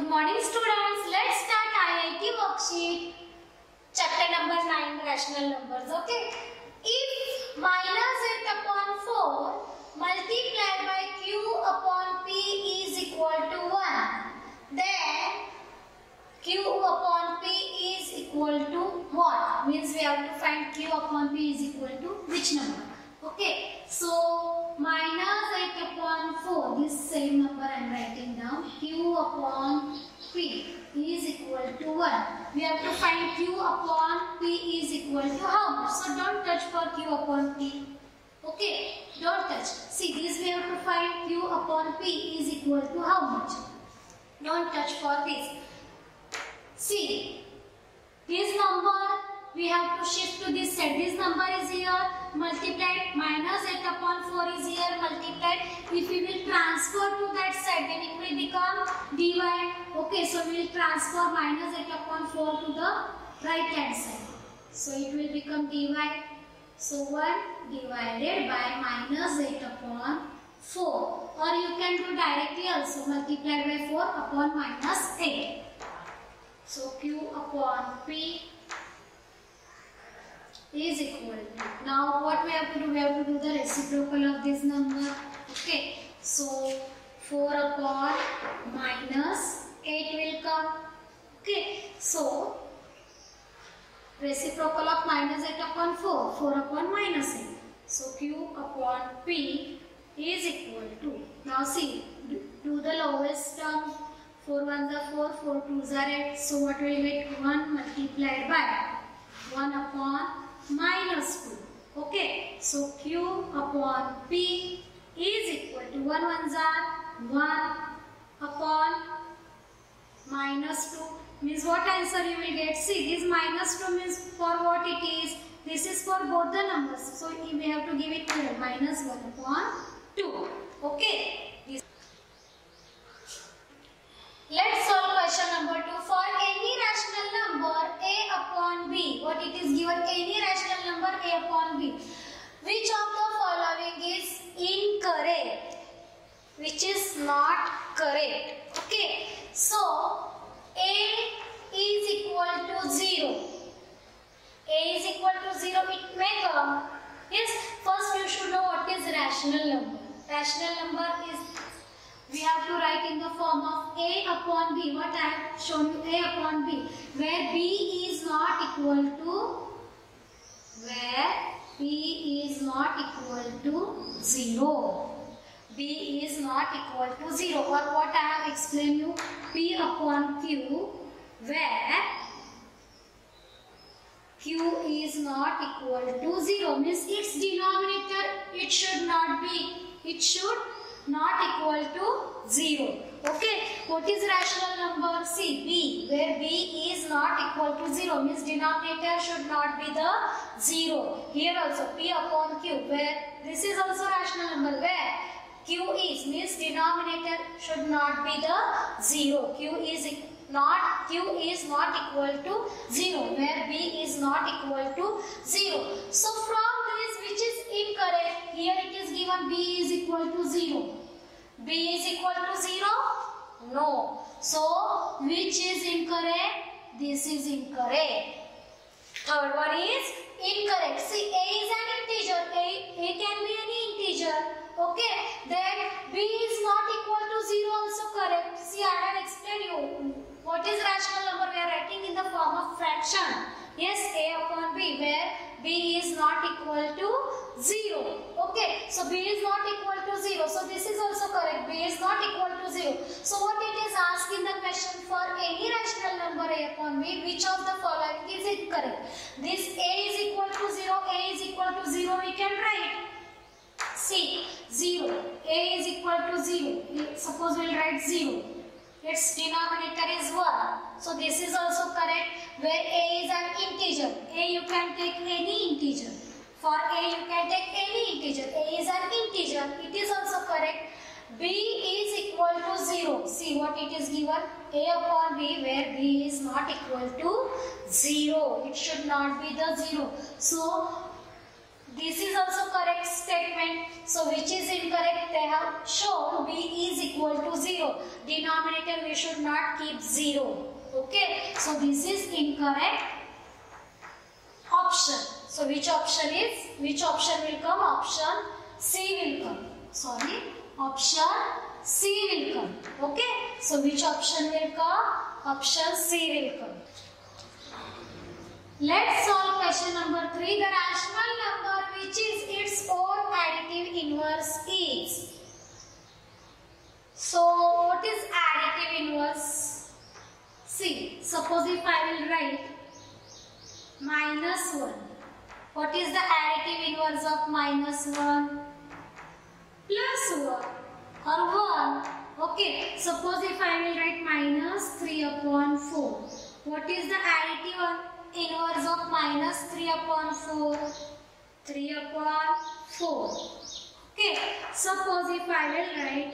Good morning students. Let's start IIT worksheet. Chapter number 9 rational numbers. Okay. If minus 8 upon 4 multiplied by q upon p is equal to 1, then q upon p is equal to what? Means we have to find q upon p is equal to which number? Okay. So minus 8 upon 4, this same number I am writing down. Q upon p is equal to 1. We have to find q upon p is equal to how much? So don't touch for q upon p. Okay, don't touch. See, this we have to find q upon p is equal to how much? Don't touch for this. See, this number we have to shift to this side. This number is here multiplied, minus 8 upon 4 is here multiplied. If we will transfer to that side, then it will become dy. Okay, so we will transfer minus 8 upon 4 to the right hand side. So it will become dy. So 1 divided by minus 8 upon 4. Or you can do directly also, multiplied by 4 upon minus 8. So q upon p is equal to, now what we have to do? We have to do the reciprocal of this number. Okay, so 4 upon minus 8 will come. Okay, so reciprocal of minus 8 upon 4, 4 upon minus 8. So q upon p is equal to, now see, do the lowest term. 4 1s are 4, 4 2s are 8. So what will get? 1 multiplied by 1 upon minus 2. Okay, so q upon p is equal to 1 1s are 1 upon minus 2. Means what answer you will get? See, this minus 2 means for what it is. This is for both the numbers. So we have to give it here, minus 1 upon 2. Okay. Let's solve question number 2. For any rational number a upon b, what it is given? Any rational number a upon b, which of the following is incorrect? Which is not correct? Okay. So a is equal to 0. A is equal to 0. It may come. Yes. First you should know what is rational number. Rational number is, we have to write in the form of a upon b. What I have shown you, a upon b, where b is not equal to, where b is not equal to 0. B is not equal to 0. Or what I have explained you, p upon q, where q is not equal to 0. Means its denominator, it should not be, it should not equal to 0. Okay, what is rational number? See, b, where b is not equal to 0 means denominator should not be the 0. Here also p upon q, where this is also rational number, where q is, means denominator should not be the 0. q is not equal to 0, where b is not equal to 0. So from this, which is incorrect? Here it is given b is equal to 0. B is equal to 0? No. So, which is incorrect? This is incorrect. Third one is incorrect. See, a is an integer. A can be any integer. Okay. Then b is not equal to 0 also correct. See, I have explained you. What is rational number? We are writing in the form of fraction. Yes, a upon b, where b is not equal to 0. Okay, so b is not equal to 0. So this is also correct. B is not equal to 0. So what it is asked in the question, for any rational number a upon b, which of the following is incorrect? This a is equal to 0, a is equal to 0, we can write. See, 0. A is equal to 0. Suppose we will write 0. Its denominator is 1. So this is also correct, where a is an integer. A you can take any integer. For a you can take any integer. A is an integer. It is also correct. B is equal to 0. See what it is given. A upon b, where b is not equal to 0. It should not be the 0. So This is also correct statement. So which is incorrect? They have shown b is equal to 0. Denominator we should not keep 0. Okay. So this is incorrect option. So which option will come? Option C will come. Sorry. Option C will come. Okay. So which option will come? Option C will come. Let's solve question number 3. The rational number which is its own additive inverse is. So what is additive inverse? See, suppose if I will write minus 1. What is the additive inverse of minus 1? Plus 1 or 1. Okay, suppose if I will write minus 3 upon 4. What is the additive inverse of minus 3 upon 4? 3 upon 4. Okay, suppose if I will write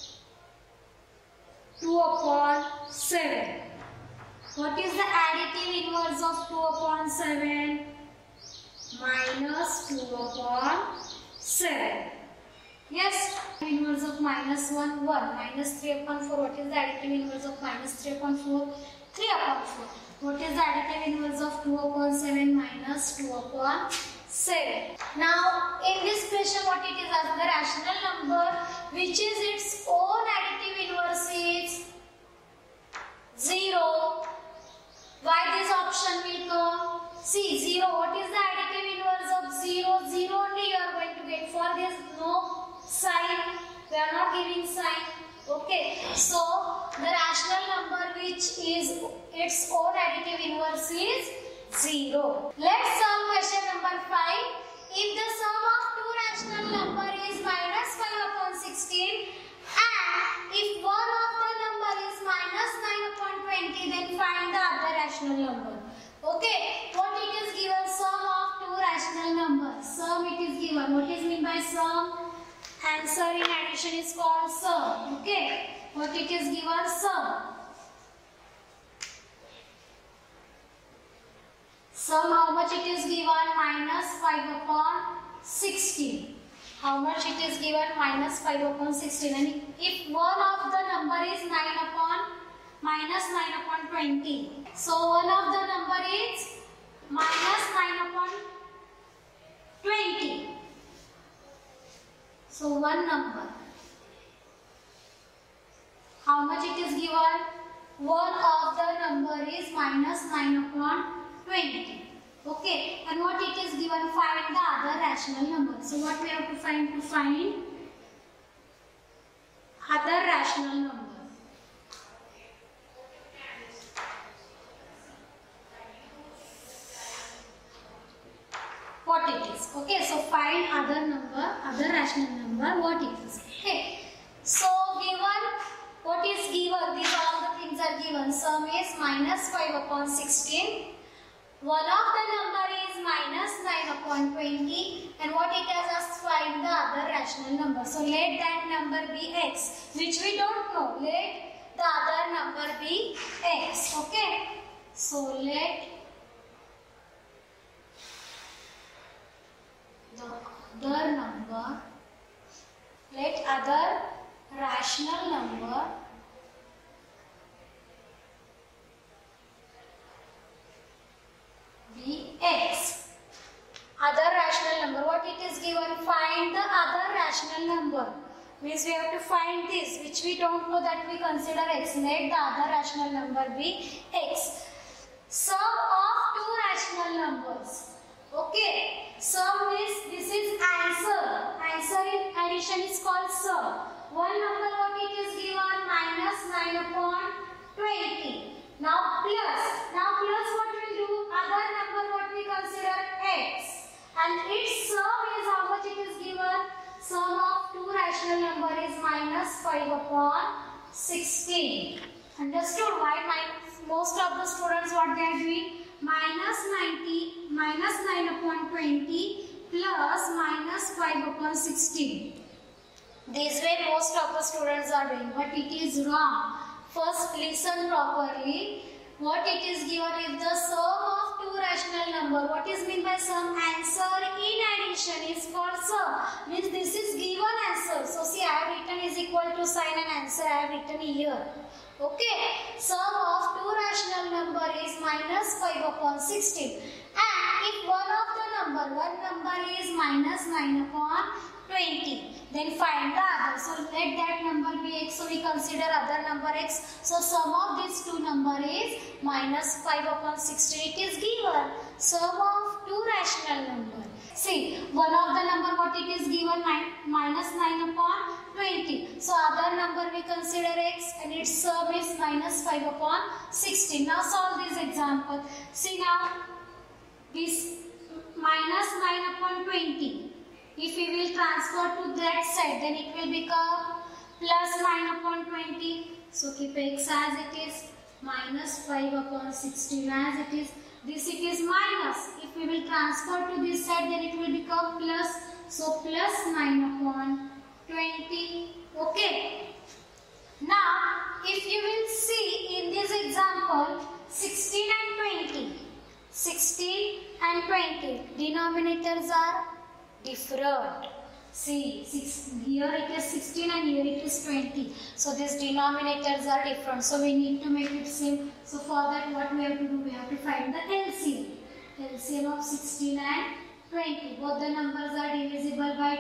2 upon 7. What is the additive inverse of 2 upon 7? Minus 2 upon 7. Yes, inverse of minus 1, 1. Minus 3 upon 4. What is the additive inverse of minus 3 upon 4? 3 upon 4. What is the additive inverse of 2 upon 7? Minus 2 upon 7. Now, in this question, what it is as the rational number, which is its own additive inverse is 0. Why this option will come? See, 0. What is the additive inverse of 0? 0 only you are going to get. For this, no sign. We are not giving sign. Okay. So, the rational number which is its own additive inverse is 0. Let's solve question number 5. If the sum of two rational number is minus 5 upon 16 and if one of the number is minus 9 upon 20, then find the other rational number. Okay, what it is given? Sum of two rational numbers. Sum it is given. What is meant by sum? Answer in addition is called sum. Okay, what it is given? Sum. Sum, how much it is given? Minus 5 upon 16. How much it is given? Minus 5 upon 16. And if one of the number is 9 upon minus 9 upon 20. So one of the number is minus 9 upon 20. So one number. How much it is given? One of the number is minus 9 upon 20. Okay. And what it is given? Find the other rational number. So what we have to find? To find other rational number. What it is. Okay, so find other number, other rational number, what it is. Okay, so given, what is given? These all the things are given. Sum is minus 5 upon 16. One of the number is minus 9 upon 20. And what it has us find the other rational number. So let that number be x, which we don't know. Let the other number be x. Okay, so let the other number, let other rational number be x. Other rational number, what it is given? Find the other rational number. Means we have to find this, which we don't know, that we consider x. Let the other rational number be x. Sum of two rational numbers. Okay, sum is, this is answer. Answer in addition is called sum. One number, what it is given? Minus 9 upon 20. Now plus. Now plus what will do? Other number what we consider x. And its sum is how much it is given? Sum of two rational number is minus 5 upon 16. Understood why most of the students what they are doing? Minus 90, minus 9 upon 20 plus minus 5 upon 16. This way most of the students are doing, but it is wrong. First listen properly. what it is given if the sum of two rational number. What is mean by sum? Answer in addition is called sum. Means this is given answer. So see, I have written is equal to sign and answer I have written here. Okay. Sum of two rational number is minus 5 upon 16. And if one number is minus 9 upon 20. Then find the other. So let that number be x. So we consider other number x. So sum of these two number is minus 5 upon 16. It is given. Sum of two rational number. See, one of the number what it is given minus 9 upon 20. So other number we consider x and its sum is minus 5 upon 16. Now solve this example. See now, this minus 9 upon 20. If we will transfer to that side, then it will become plus 9 upon 20. So keep x as it is, minus 5 upon 16 as it is. This it is minus. If we will transfer to this side, then it will become plus. So plus 9 upon 20. Okay. Now, if you will see in this example, 16 and 20. 16 and 20. Denominators are different. See, here it is 16 and here it is 20. So these denominators are different. So we need to make it same. So for that what we have to do? We have to find the LCM. LCM of 16 and 20. Both the numbers are divisible by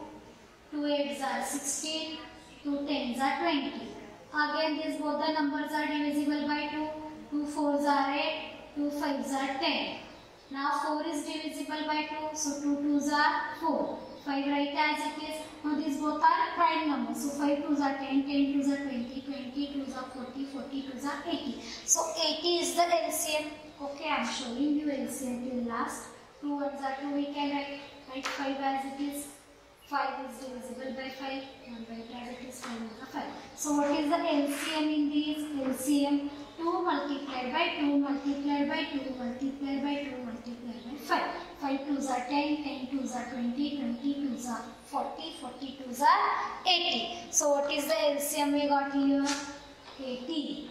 2. 2 8s are 16. 2 10s are 20. Again these both the numbers are divisible by 2. 2 4s are 8. 2 5s are 10. Now 4 is divisible by 2, so 2 2s are 4. 5 write as it is. Now these both are prime numbers. So 5 2s are 10, 10 2s are 20, 20 2s are 40, 40 2s are 80. So 80 is the LCM. Okay, I am showing you LCM till last. 2 1s are 2, we can write 5 as it is. 5 is divisible by 5, 1 write as it is, 5 over 5. So what is the LCM in these? LCM 2 multiplied by 2 multiplied by 2 multiplied by 2 multiplied by 5. 5 2s are 10, 10 2s are 20, 20 2s are 40, 40 2s are 80. So what is the LCM we got here? 80.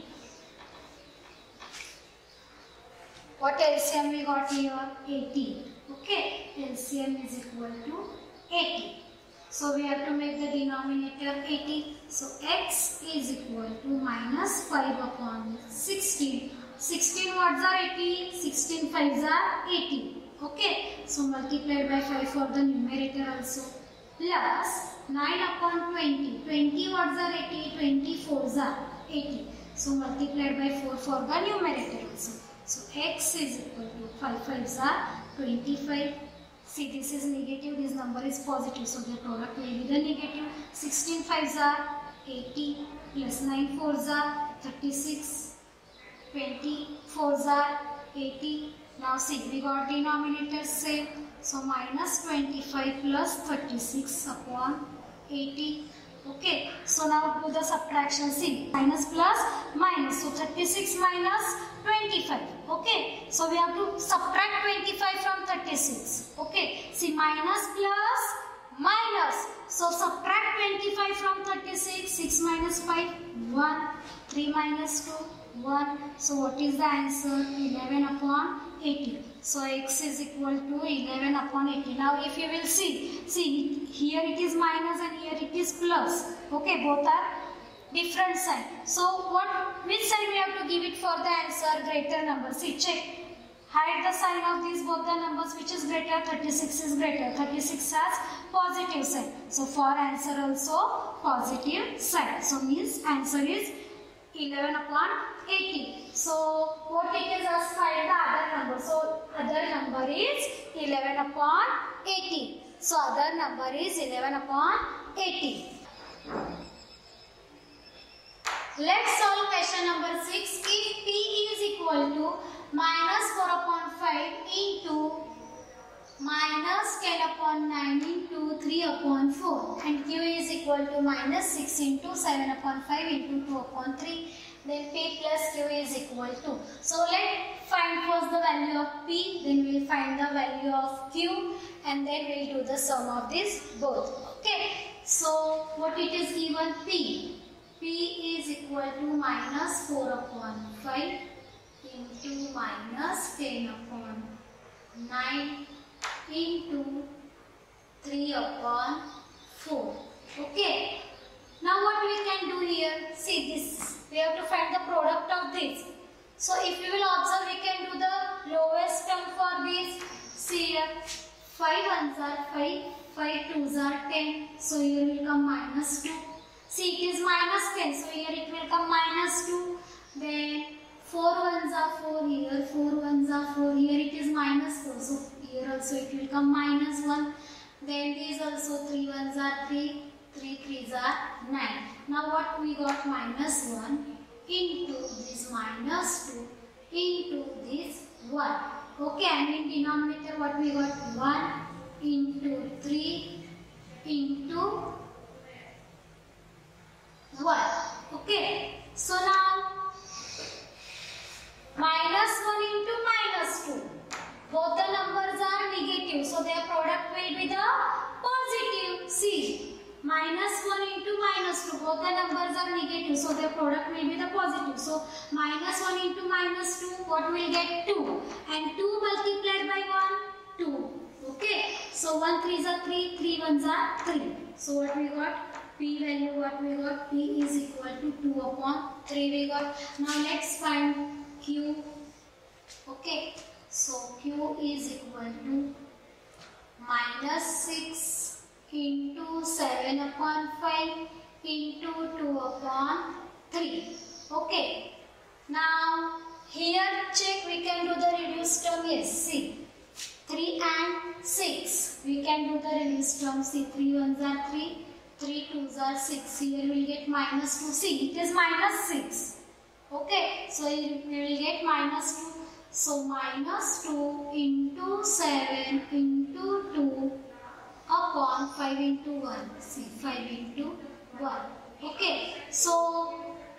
What LCM we got here? 80. Okay, LCM is equal to 80. So we have to make the denominator 80. So x is equal to minus 5 upon 16. 16 words are 80. 16 5s are 80. Okay. So multiplied by 5 for the numerator also. Plus 9 upon 20. 20 words are 80. 20 4s are 80. So multiplied by 4 for the numerator also. So x is equal to 5 5s are 25. See, this is negative, this number is positive, so the product will be the negative. 16 5s are 80, plus 9 4s are 36, 20 4s are 80. Now see, we got denominators same. So minus 25 plus 36 upon 80. Okay, so now do the subtraction. See, minus plus minus. So 36 minus 25. Okay, so we have to subtract 25 from 36. Okay, see, minus plus minus. So subtract 25 from 36. 6 minus 5, 1. 3 minus 2, 1. So what is the answer? 11 upon 80. So x is equal to 11 upon 80. Now if you will see here it is minus and here it is plus. Okay, both are different sign. So which side we have to give it for the answer? Greater number. See, check. Hide the sign of these both the numbers. Which is greater? 36 is greater. 36 has positive sign. So for answer also positive sign. So means answer is 11 upon 80. So what it is asked, find the other number. So other number is 11 upon 80. So other number is 11 upon 80. Let's solve question number 6. If P is equal to minus 4 upon 5 into minus 10 upon 9 into 3 upon 4 and Q is equal to minus 6 into 7 upon 5 into 2 upon 3, then P plus Q is equal to. So let's find first the value of P, then we'll find the value of Q, and then we'll do the sum of this both. Okay, so what it is given? P. P is equal to minus 4 upon 5 into minus 10 upon 9 into 3 upon 4. Okay. Now what we can do here? See this. We have to find the product of this. So if you will observe, we can do the lowest term for this. See here. 5 ones are 5. 5 twos are 10. So here will come minus 2. See, it is minus 10. So here it will come minus 2. Then 4 ones are 4 here. 4 ones are 4. Here it is minus 4. So here also it will come minus 1. Then these also 3 ones are 3. 3 threes are 9. Now what we got? Minus 1 into this minus 2 into this 1. Okay, and in denominator what we got? 1 into 3 into 1. Okay, so now minus 1 into minus 2. Both the numbers are negative, so their product will be the positive. See. Minus 1 into minus 2, both the numbers are negative, so their product will be the positive. So, minus 1 into minus 2, what will get? 2. And 2 multiplied by 1, 2. Okay. So, 1 3s are 3, 3 1s are 3. So, what we got? P value, what we got? P is equal to 2 upon 3 we got. Now, let's find Q. Okay. So, Q is equal to minus 6 into 7 upon 5 into 2 upon 3. Okay. Now, here check, we can do the reduced term. Yes, see. 3 and 6. We can do the reduced term. See, 3 ones are 3. 3 twos are 6. Here we will get minus 2. See, it is minus 6. Okay. So, here we will get minus 2. So, minus 2 into 7 into 2 upon 5 into 1. See, 5 into 1. Okay. So,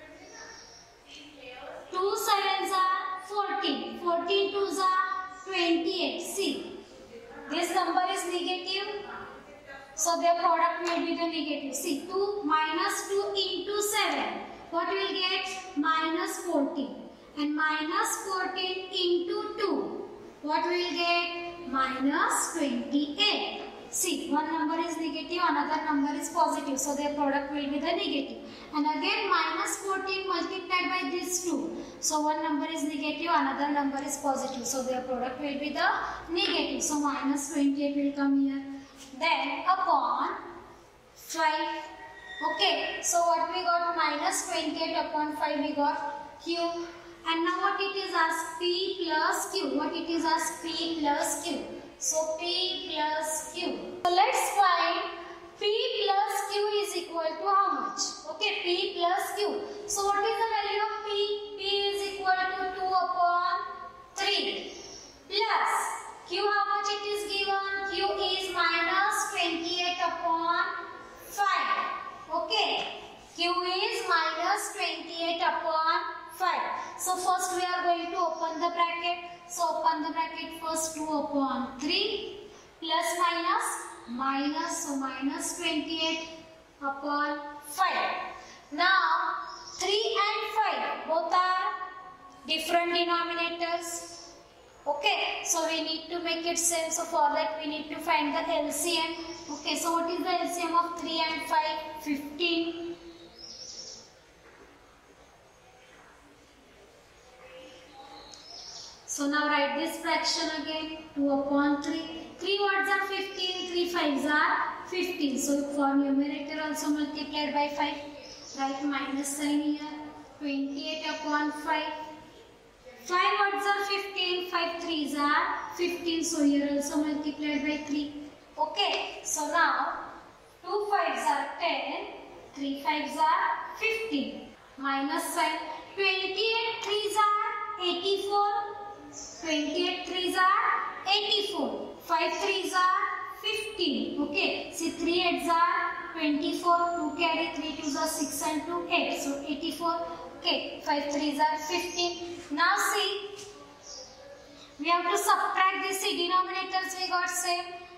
2 sevens are 14. 14 twos are 28. See, this number is negative. So, their product will be the negative. See, 2 minus 2 into 7. What will get? Minus 14. And minus 14 into 2. What will get? Minus 28. See, one number is negative, another number is positive. So, their product will be the negative. And again, minus 14 multiplied by these 2. So, one number is negative, another number is positive. So, their product will be the negative. So, minus 28 will come here. Then, upon 5. Okay. So, what we got? Minus 28 upon 5 we got Q. And now what it is as P plus Q. What it is as P plus Q. So, P plus Q. So, let's find P plus Q is equal to how much? Okay, P plus Q. So, what is the value of P? P is equal to 2 upon 3 plus Q, how much it is given? Q is minus 28 upon 5. Okay, Q is minus 28 upon 5. So, first we are going to open the bracket. So, open the bracket first, 2 upon 3 plus minus. So, minus 28 upon 5. Now, 3 and 5 both are different denominators. Okay, so we need to make it same. So, for that we need to find the LCM. Okay, so what is the LCM of 3 and 5? 15. So, now write this fraction again. 2 upon 3. 3 words are 15. 3 fives are 15. So, for numerator also multiplied by 5. Write minus sign here. 28 upon 5. 5 words are 15. 5 threes are 15. So, here also multiplied by 3. Okay. So, now 2 fives are 10. 3 fives are 15. Minus sign. 28 threes are 84. 28 threes are 84. 5 threes are 15. Okay. See, 3 eights are 24. 2 carry 3 twos are 6 and 2 8. So, 84. Okay. 5 threes are 15. Now, see, we have to subtract this. See, denominators we got same.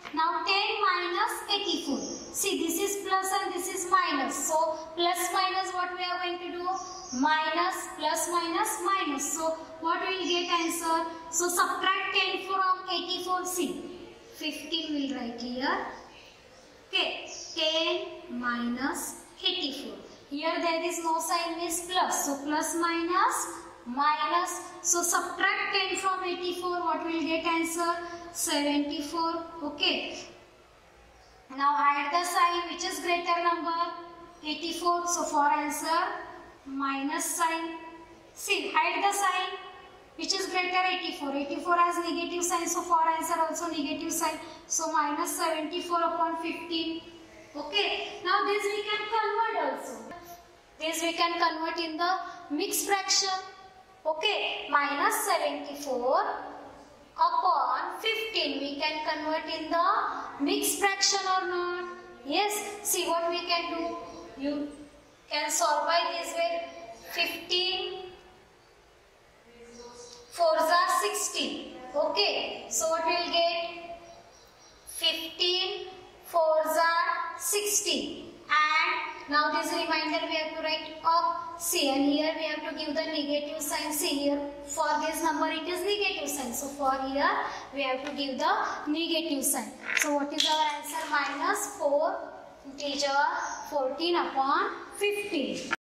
Now 10 minus 84. See, this is plus and this is minus. So plus minus, what we are going to do? Minus, plus minus, minus. So what we will get answer? So subtract 10 from 84. See, 15 will write here. Okay, 10 minus 84. Here there is no sign, means plus. So plus minus, minus. So subtract 10 from 84. What will get answer? 74. Okay. Now hide the sign. Which is greater number? 84. So for answer, minus sign. See, hide the sign. Which is greater? 84. 84 has negative sign. So for answer also negative sign. So minus 74 upon 15. Okay. Now this we can convert also. This we can convert in the mixed fraction. Okay. Minus 74 upon 15. We can convert in the mixed fraction or not? Yes. See what we can do. You can solve by this way. 15 4s are 16. Okay. So what we will get? 15 4s are 16. And now this reminder we have to write up. See, and here we have to give the negative sign. See here, for this number it is negative sign. So for here we have to give the negative sign. So what is our answer? Minus 4 integer 14 upon 15.